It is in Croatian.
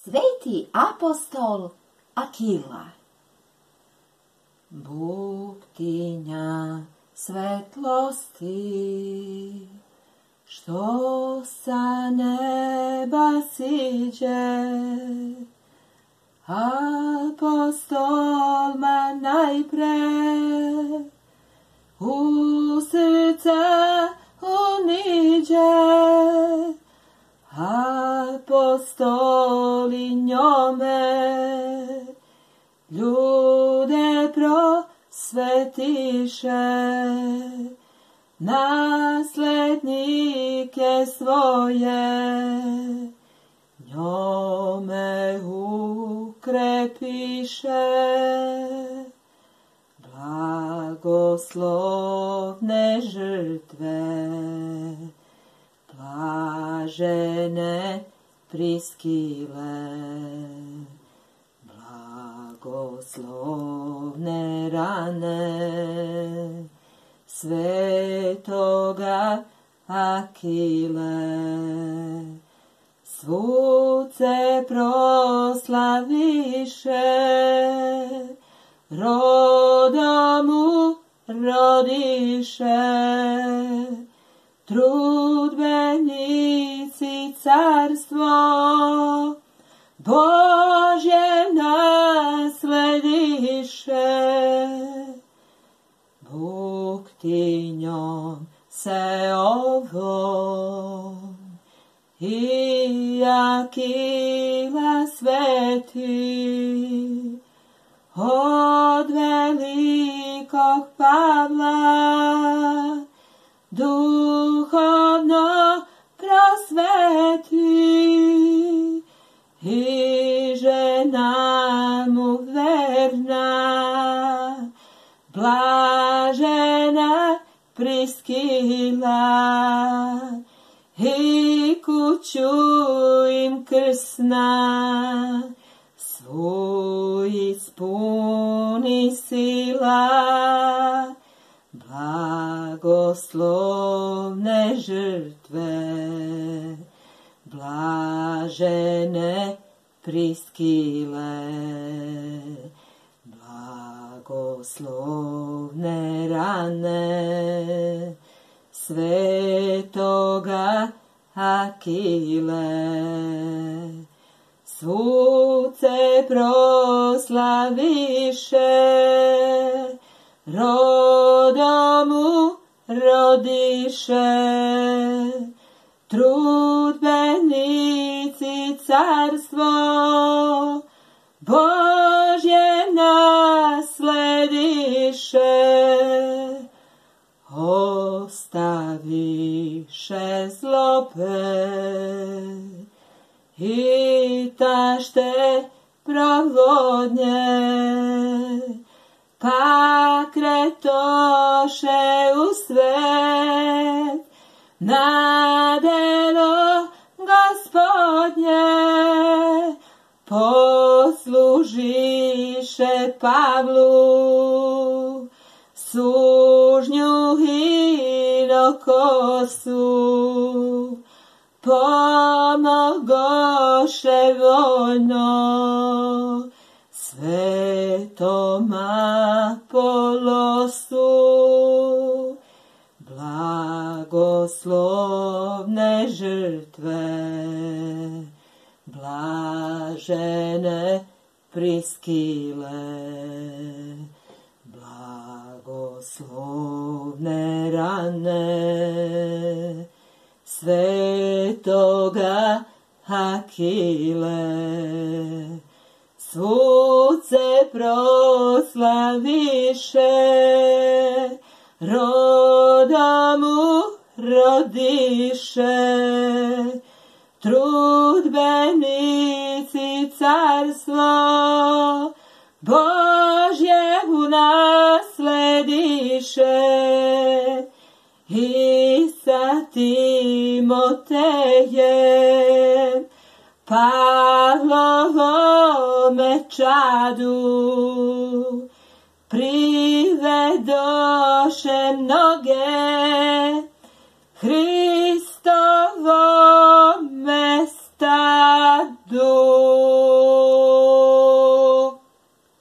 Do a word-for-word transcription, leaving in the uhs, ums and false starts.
Sveti apostol Aquila. Buktinja svetlosti, što sa neba siđe, apostolma najpre u srca uniđe, apostoli njome ljude prosvetiše, naslednike svoje njome ukrepiše. Blagoslovne žrtve, blažene Priskile, blagoslovne rane svetoga Aquile, svud se proslaviše, rodom rodiše, trudbenici carstvo Božje naslediše. Buktinjom se ovom i Aquila sveti, od velikog Pavla duhovno prosveti, i žena mu verna, blažena Priskila, i kuću im krsna svu ispuni sila. Blagoslovne žrtve, blažene Priskile, blagoslovne rane svetoga Aquile, svud se proslaviše, rodom rodiše, trudbenici carstvo Božje naslediše, ostaviše zlobe i tašte provodnje, pa kretoše u svet na delo Gospodnje, poslužiše Pavlu sužnju inokosu, pomogoše voljno svetom Apolosu. Blagoslovne žrtve, blažene Priskile, blagoslovne rane svetoga Aquile, svud se proslaviše, rodom rodiše, trudbenici carstvo Božje unaslediše, i sa Timotejem Pavlovome čadu privedoše mnoge Hristovome stadu.